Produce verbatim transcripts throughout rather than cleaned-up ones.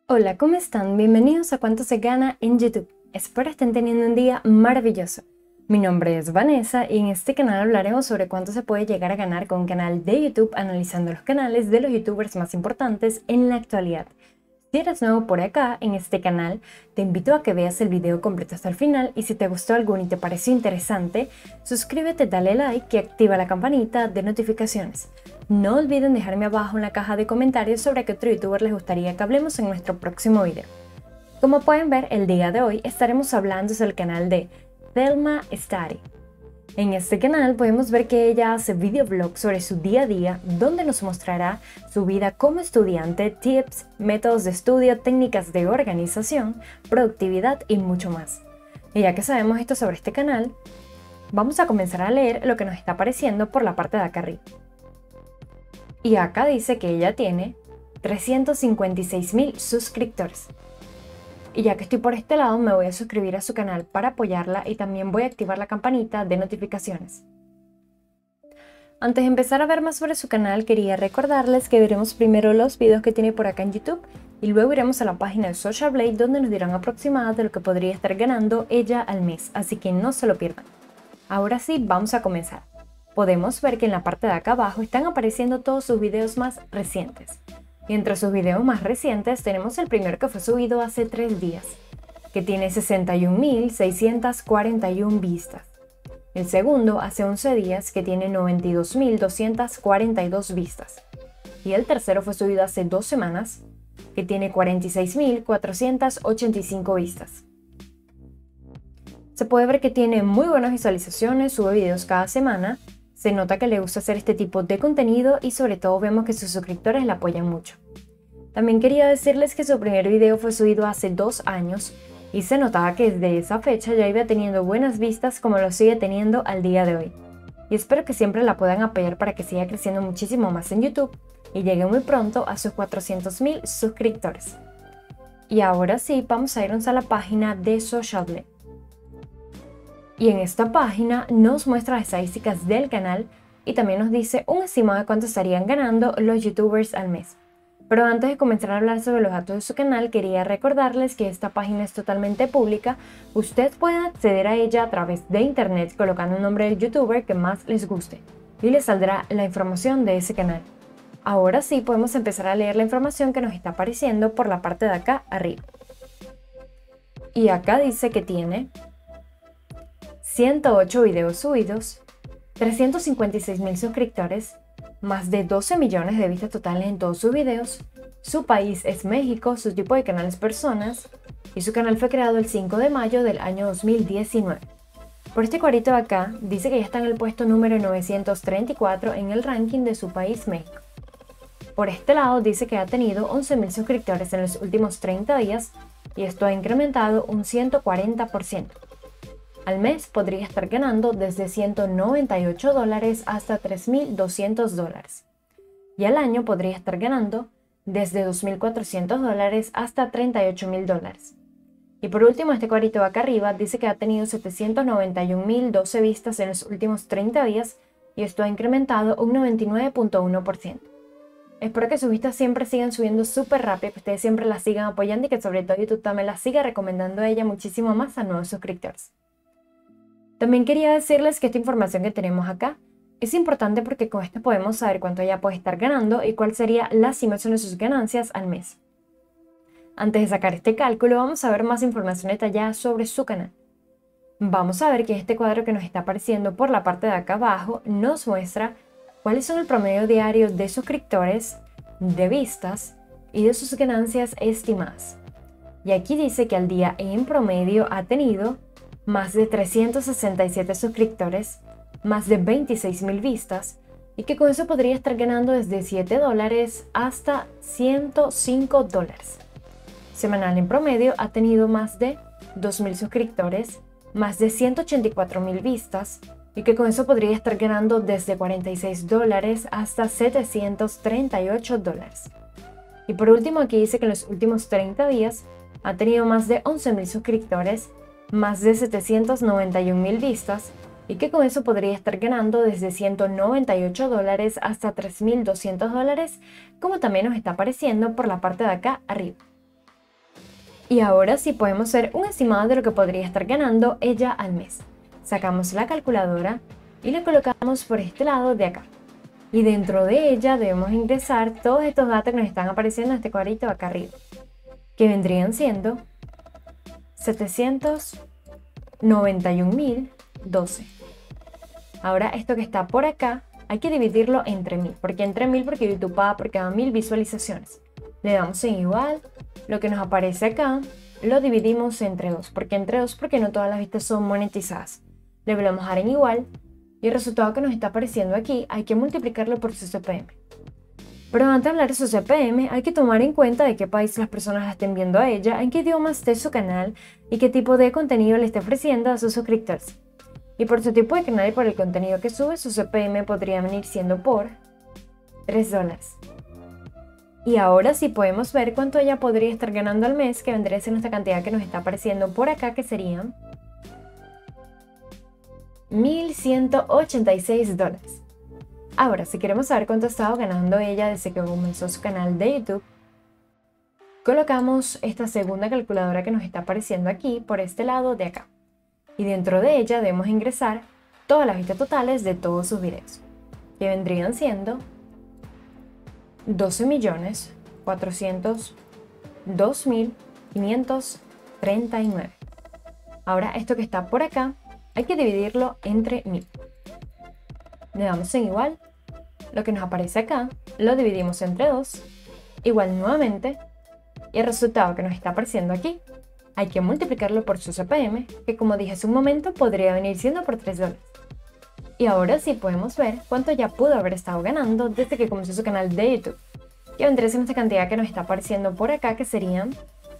Hola, ¿cómo están? Bienvenidos a Cuánto se gana en YouTube. Espero estén teniendo un día maravilloso. Mi nombre es Vanessa y en este canal hablaremos sobre cuánto se puede llegar a ganar con un canal de YouTube analizando los canales de los youtubers más importantes en la actualidad. Si eres nuevo por acá en este canal, te invito a que veas el video completo hasta el final y si te gustó alguno y te pareció interesante, suscríbete, dale like y activa la campanita de notificaciones. No olviden dejarme abajo en la caja de comentarios sobre qué otro youtuber les gustaría que hablemos en nuestro próximo video. Como pueden ver, el día de hoy estaremos hablando sobre el canal de Thelma Study. En este canal podemos ver que ella hace videoblogs sobre su día a día, donde nos mostrará su vida como estudiante, tips, métodos de estudio, técnicas de organización, productividad y mucho más. Y ya que sabemos esto sobre este canal, vamos a comenzar a leer lo que nos está apareciendo por la parte de acá arriba. Y acá dice que ella tiene trescientos cincuenta y seis mil suscriptores. Y ya que estoy por este lado, me voy a suscribir a su canal para apoyarla y también voy a activar la campanita de notificaciones. Antes de empezar a ver más sobre su canal, quería recordarles que veremos primero los videos que tiene por acá en YouTube y luego iremos a la página de Social Blade donde nos dirán aproximadamente de lo que podría estar ganando ella al mes, así que no se lo pierdan. Ahora sí, vamos a comenzar. Podemos ver que en la parte de acá abajo están apareciendo todos sus videos más recientes. Y entre sus videos más recientes tenemos el primero que fue subido hace tres días, que tiene sesenta y un mil seiscientas cuarenta y una vistas. El segundo hace once días, que tiene noventa y dos mil doscientas cuarenta y dos vistas. Y el tercero fue subido hace dos semanas, que tiene cuarenta y seis mil cuatrocientas ochenta y cinco vistas. Se puede ver que tiene muy buenas visualizaciones, sube videos cada semana. Se nota que le gusta hacer este tipo de contenido y sobre todo vemos que sus suscriptores la apoyan mucho. También quería decirles que su primer video fue subido hace dos años y se notaba que desde esa fecha ya iba teniendo buenas vistas como lo sigue teniendo al día de hoy. Y espero que siempre la puedan apoyar para que siga creciendo muchísimo más en YouTube y llegue muy pronto a sus cuatrocientos mil suscriptores. Y ahora sí, vamos a irnos a la página de Social Blade. Y en esta página nos muestra las estadísticas del canal y también nos dice un estimado de cuánto estarían ganando los youtubers al mes. Pero antes de comenzar a hablar sobre los datos de su canal, quería recordarles que esta página es totalmente pública. Ustedes pueden acceder a ella a través de internet colocando el nombre del youtuber que más les guste y les saldrá la información de ese canal. Ahora sí podemos empezar a leer la información que nos está apareciendo por la parte de acá arriba. Y acá dice que tiene ciento ocho videos subidos, trescientos cincuenta y seis mil suscriptores, más de doce millones de vistas totales en todos sus videos, su país es México, su tipo de canal es personas y su canal fue creado el cinco de mayo del año dos mil diecinueve. Por este cuadrito de acá dice que ya está en el puesto número novecientos treinta y cuatro en el ranking de su país México. Por este lado dice que ha tenido once mil suscriptores en los últimos treinta días y esto ha incrementado un ciento cuarenta por ciento. Al mes podría estar ganando desde ciento noventa y ocho dólares hasta tres mil doscientos dólares. Y al año podría estar ganando desde dos mil cuatrocientos dólares hasta treinta y ocho mil dólares. Y por último, este cuadrito de acá arriba dice que ha tenido setecientos noventa y un mil doce vistas en los últimos treinta días y esto ha incrementado un noventa y nueve punto uno por ciento. Espero que sus vistas siempre sigan subiendo súper rápido, que ustedes siempre la sigan apoyando y que sobre todo YouTube también la siga recomendando a ella muchísimo más a nuevos suscriptores. También quería decirles que esta información que tenemos acá es importante porque con esto podemos saber cuánto ella puede estar ganando y cuál sería la estimación de sus ganancias al mes. Antes de sacar este cálculo, vamos a ver más información detallada sobre su canal. Vamos a ver que este cuadro que nos está apareciendo por la parte de acá abajo nos muestra cuáles son el promedio diario de suscriptores, de vistas y de sus ganancias estimadas. Y aquí dice que al día en promedio ha tenido más de trescientos sesenta y siete suscriptores, más de veintiséis mil vistas y que con eso podría estar ganando desde siete dólares hasta ciento cinco dólares. Semanal en promedio ha tenido más de dos mil suscriptores, más de ciento ochenta y cuatro mil vistas y que con eso podría estar ganando desde cuarenta y seis dólares hasta setecientos treinta y ocho dólares. Y por último aquí dice que en los últimos treinta días ha tenido más de once mil suscriptores, más de setecientos noventa y un mil vistas y que con eso podría estar ganando desde ciento noventa y ocho dólares hasta tres mil doscientos dólares, como también nos está apareciendo por la parte de acá arriba. Y ahora sí podemos hacer un estimado de lo que podría estar ganando ella al mes. Sacamos la calculadora y la colocamos por este lado de acá. Y dentro de ella debemos ingresar todos estos datos que nos están apareciendo en este cuadrito acá arriba, que vendrían siendo setecientos noventa y un mil doce. Ahora esto que está por acá hay que dividirlo entre mil. ¿Por qué entre mil? Porque YouTube paga por cada mil visualizaciones. Le damos en igual, lo que nos aparece acá lo dividimos entre dos. ¿Por qué entre dos? Porque no todas las vistas son monetizadas. Le volvemos a dar en igual y el resultado que nos está apareciendo aquí hay que multiplicarlo por su C P M. Pero antes de hablar de su C P M hay que tomar en cuenta de qué país las personas la estén viendo a ella, en qué idioma esté su canal y qué tipo de contenido le esté ofreciendo a sus suscriptores. Y por su tipo de canal y por el contenido que sube, su C P M podría venir siendo por tres dólares. Y ahora sí podemos ver cuánto ella podría estar ganando al mes, que vendría siendo esta cantidad que nos está apareciendo por acá, que serían mil ciento ochenta y seis dólares. Ahora, si queremos saber cuánto ha estado ganando ella desde que comenzó su canal de YouTube, colocamos esta segunda calculadora que nos está apareciendo aquí por este lado de acá. Y dentro de ella debemos ingresar todas las vistas totales de todos sus videos, que vendrían siendo doce millones cuatrocientos dos mil quinientos treinta y nueve. Ahora esto que está por acá hay que dividirlo entre mil. Le damos en igual, lo que nos aparece acá lo dividimos entre dos, igual nuevamente, y el resultado que nos está apareciendo aquí hay que multiplicarlo por su C P M, que como dije hace un momento podría venir siendo por tres dólares. Y ahora sí podemos ver cuánto ya pudo haber estado ganando desde que comenzó su canal de YouTube, que vendría siendo esta cantidad que nos está apareciendo por acá, que serían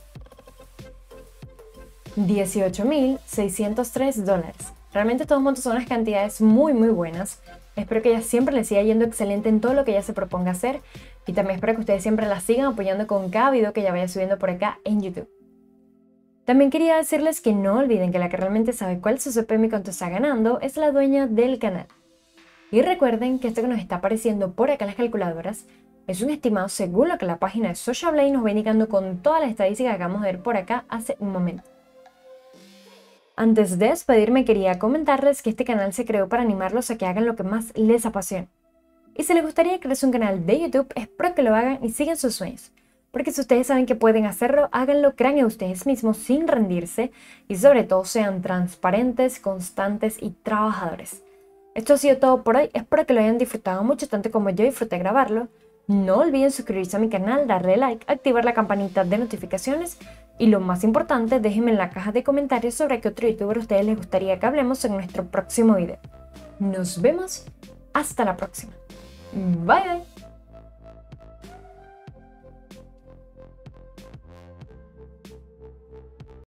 dieciocho mil seiscientos tres dólares. Realmente todos montos son unas cantidades muy muy buenas. Espero que ella siempre le siga yendo excelente en todo lo que ella se proponga hacer, y también espero que ustedes siempre la sigan apoyando con cada video que ella vaya subiendo por acá en YouTube. También quería decirles que no olviden que la que realmente sabe cuál es su C P M y cuánto está ganando es la dueña del canal. Y recuerden que esto que nos está apareciendo por acá en las calculadoras es un estimado según lo que la página de Socialblade nos va indicando con todas las estadísticas que acabamos de ver por acá hace un momento. Antes de despedirme quería comentarles que este canal se creó para animarlos a que hagan lo que más les apasiona. Y si les gustaría crearse un canal de YouTube, espero que lo hagan y sigan sus sueños. Porque si ustedes saben que pueden hacerlo, háganlo, crean en ustedes mismos sin rendirse y sobre todo sean transparentes, constantes y trabajadores. Esto ha sido todo por hoy, espero que lo hayan disfrutado mucho tanto como yo disfruté grabarlo. No olviden suscribirse a mi canal, darle like, activar la campanita de notificaciones y lo más importante, déjenme en la caja de comentarios sobre qué otro youtuber a ustedes les gustaría que hablemos en nuestro próximo video. Nos vemos, hasta la próxima. Bye bye.